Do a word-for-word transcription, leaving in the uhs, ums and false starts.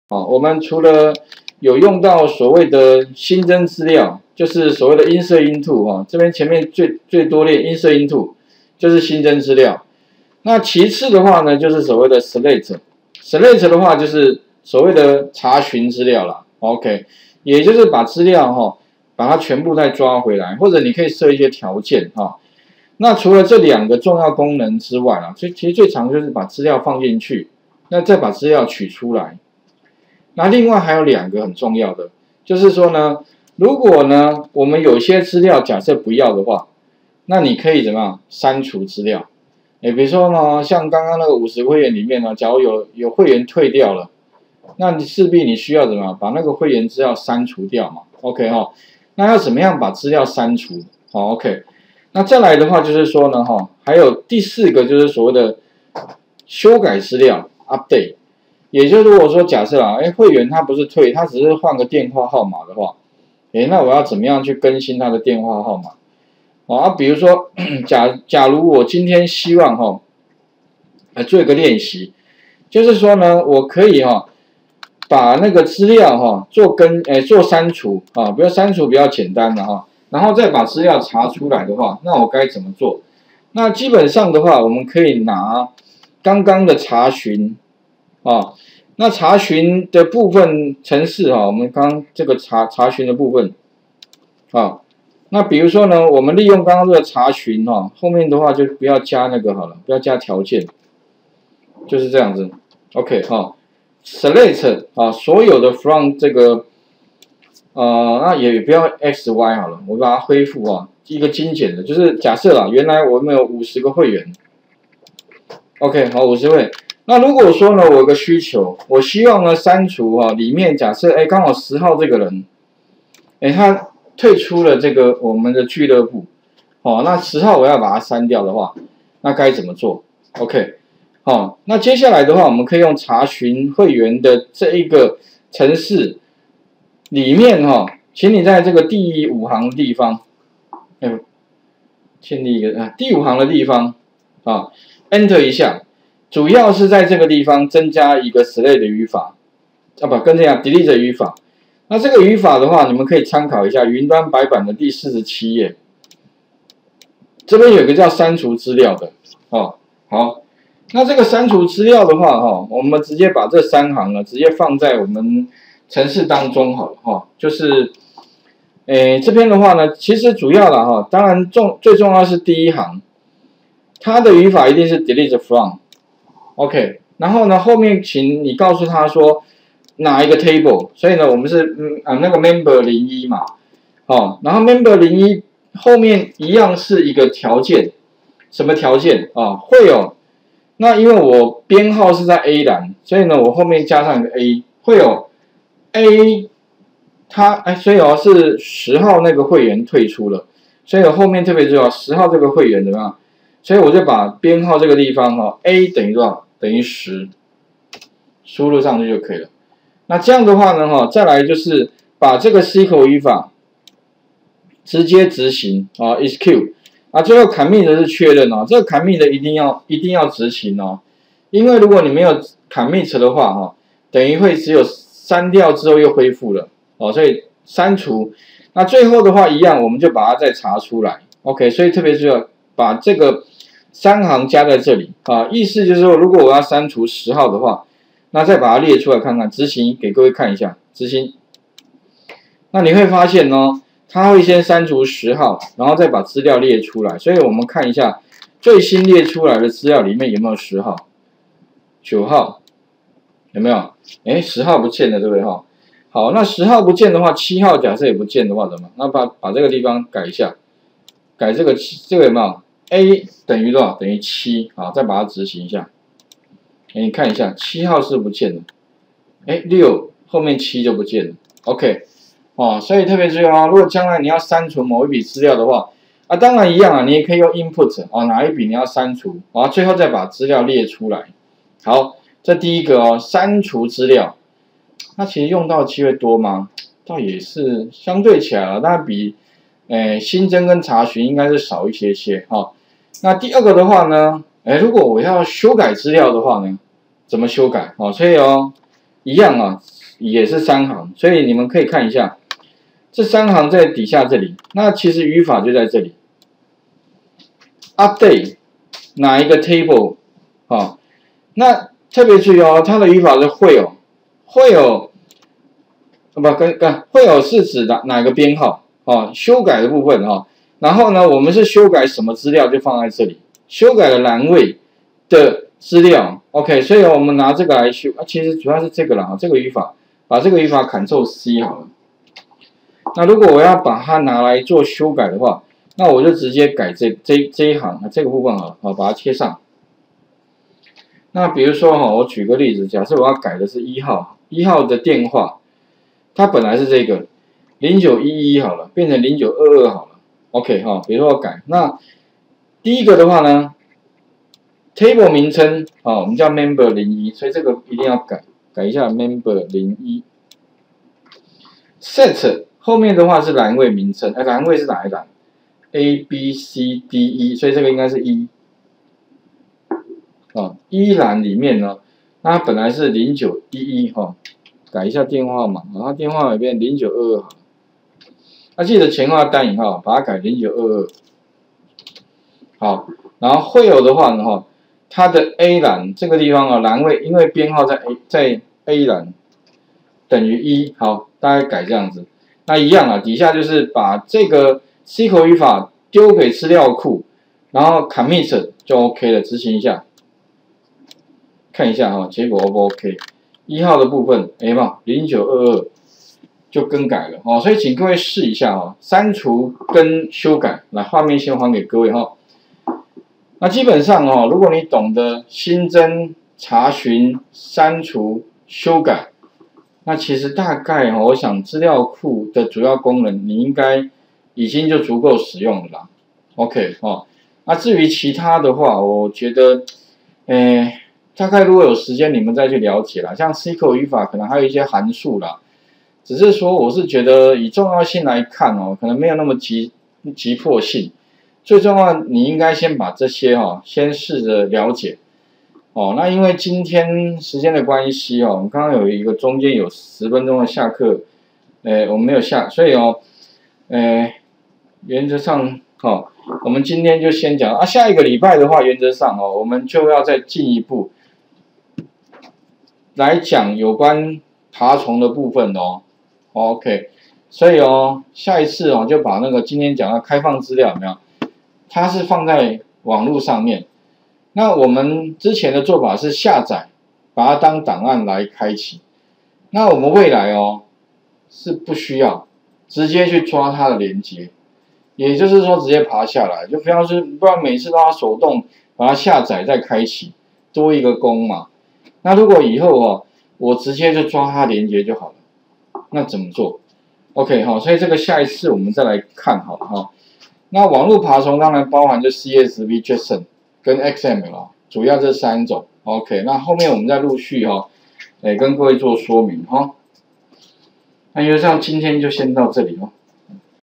啊，我们除了有用到所谓的新增资料，就是所谓的 insert into 啊，这边前面最最多列 insert into 就是新增资料。那其次的话呢，就是所谓的 select，select 的话就是所谓的查询资料啦 ，OK， 也就是把资料哈、哦，把它全部再抓回来，或者你可以设一些条件哈、哦。那除了这两个重要功能之外啊，最其实最常就是把资料放进去，那再把资料取出来。那另外还有两个很重要的，就是说呢，如果呢我们有些资料假设不要的话，那你可以怎么样删除资料？哎，比如说呢，像刚刚那个五十会员里面呢，假如有有会员退掉了，那你势必你需要怎么样把那个会员资料删除掉嘛 ？OK 哈、哦，那要怎么样把资料删除？好 ，OK。那再来的话就是说呢，哈，还有第四个就是所谓的修改资料 update， 也就是如果说假设啊，哎，会员他不是退，他只是换个电话号码的话，哎，那我要怎么样去更新他的电话号码？啊，比如说，假假如我今天希望哈、哦，来做一个练习，就是说呢，我可以哈、哦，把那个资料哈、哦、做更，诶做删除啊，比如删除比较简单的哈，然后再把资料查出来的话，那我该怎么做？那基本上的话，我们可以拿刚刚的查询啊，那查询的部分程式哈，我们刚这个查查询的部分啊。那比如说呢，我们利用刚刚这个查询哈、哦，后面的话就不要加那个好了，不要加条件，就是这样子。OK 哈、哦、，select 啊，所有的 from 这个呃，那也不要 x y 好了，我把它恢复啊，一个精简的，就是假设啦，原来我们有五十个会员 ，OK 好，五十位。那如果说呢，我有个需求，我希望呢删除啊，里面假设哎刚好十号这个人，哎他。退出了这个我们的俱乐部，哦，那十号我要把它删掉的话，那该怎么做 ？OK， 好，那接下来的话，我们可以用查询会员的这一个程式里面哈、哦，请你在这个第五行的地方，哎，建立一个啊第五行的地方啊 ，Enter 一下，主要是在这个地方增加一个 select 的语法，啊不，跟这样 delete 的语法。那这个语法的话，你们可以参考一下云端白板的第四十七页，这边有一个叫删除资料的哦。好，那这个删除资料的话，哈，我们直接把这三行呢，直接放在我们程式当中好了哈。就是，诶，这边的话呢，其实主要的哈，当然重最重要是第一行，它的语法一定是 delete from，OK， 然后呢，后面请你告诉他说。哪一个 table？ 所以呢，我们是嗯啊那个 member 零一嘛，哦，然后 member 零一后面一样是一个条件，什么条件啊？会有，那因为我编号是在 A 栏，所以呢，我后面加上一个 A， 会有 A， 它哎，所以哦是十号那个会员退出了，所以我后面特别重要，十号这个会员怎么样？所以我就把编号这个地方哈、哦、，A 等于多少？等于十，输入上去就可以了。那这样的话呢，哈，再来就是把这个 S Q L 语法直接执行啊 ，execute 啊，最后 commit 的是确认哦，这个 commit 的一定要一定要执行哦，因为如果你没有 commit 的话，哈，等于会只有删掉之后又恢复了哦，所以删除。那最后的话一样，我们就把它再查出来 ，OK， 所以特别是要把这个三行加在这里啊，意思就是说，如果我要删除十号的话。那再把它列出来看看，执行给各位看一下，执行。那你会发现呢，它会先删除十号，然后再把资料列出来。所以我们看一下最新列出来的资料里面有没有十号、九号，有没有？哎，十号不见了，对不对哈？好，那十号不见的话，七号假设也不见的话，怎么？那把把这个地方改一下，改这个这个有没有 ？A 等于多少？等于七，好，再把它执行一下。哎，你看一下，七号是不见了，哎，六后面七就不见了 ，OK， 哦，所以特别注意哦，如果将来你要删除某一笔资料的话，啊，当然一样啊，你也可以用 input 哦，哪一笔你要删除，然后最后再把资料列出来。好，这第一个哦，删除资料，那其实用到机会多吗？倒也是相对起来了，但比诶新增跟查询应该是少一些些哈、哦。那第二个的话呢？哎，如果我要修改资料的话呢，怎么修改？哦，所以哦，一样啊， 也是三行，所以你们可以看一下，这三行在底下这里，那其实语法就在这里。update 哪一个 table 啊、哦？那特别注意哦，它的语法是会有会有，不跟跟会有是指哪哪个编号哦？修改的部分哈、哦。然后呢，我们是修改什么资料就放在这里，修改了栏位的资料 ，OK， 所以我们拿这个来修啊，其实主要是这个啦，这个语法，把这个语法 Ctrl C 好了。那如果我要把它拿来做修改的话，那我就直接改这这这一行这个部分好了，好把它切上。那比如说哈，我举个例子，假设我要改的是一号，一号的电话，它本来是这个零九一一好了，变成零九二二好了 ，OK 哈，比如说我改，那第一个的话呢？ table 名称啊、哦，我们叫 member 零一，所以这个一定要改，改一下 member 零一。set 后面的话是栏位名称，哎，栏位是哪一栏 ？A B C D E， 所以这个应该是一。啊，一栏里面呢，那它本来是零九一一哈，改一下电话号码，然后电话号码变零九二二好。那、啊、记得前后要单引号，把它改零九二二。好，然后会有的话呢哈。 它的 A 栏这个地方啊，栏位因为编号在 A 在 A 栏等于一，好，大概改这样子。那一样啊，底下就是把这个 S Q L 语法丢给资料库，然后 commit 就 OK 了，执行一下，看一下哈，结果 O 不 OK？ 一号的部分，哎嘛，零九二二就更改了哦，所以请各位试一下哦，删除跟修改，来画面先还给各位哈。 那基本上哦，如果你懂得新增、查询、删除、修改，那其实大概哦，我想资料库的主要功能你应该已经就足够使用了啦。OK 哦，那至于其他的话，我觉得，诶，大概如果有时间你们再去了解啦。像 S Q L 语法可能还有一些函数啦，只是说我是觉得以重要性来看哦，可能没有那么急急迫性。 最重要，你应该先把这些哈、哦，先试着了解哦。那因为今天时间的关系哦，我们刚刚有一个中间有十分钟的下课，呃，我们没有下，所以哦，呃，原则上哈、哦，我们今天就先讲啊。下一个礼拜的话，原则上哦，我们就要再进一步来讲有关爬虫的部分哦。OK， 所以哦，下一次哦，就把那个今天讲的开放资料有没有？ 它是放在网络上面，那我们之前的做法是下载，把它当档案来开启。那我们未来哦是不需要直接去抓它的连接，也就是说直接爬下来，就不要是不然每次都要手动把它下载再开启，多一个工嘛。那如果以后哦我直接就抓它连接就好了，那怎么做 ？OK 哈，所以这个下一次我们再来看好了哈。 那网络爬虫当然包含就 C S V、JSON 跟 X M L， 主要这三种。OK， 那后面我们再陆续哈、哦，诶跟各位做说明哈、哦。那就像今天就先到这里哦。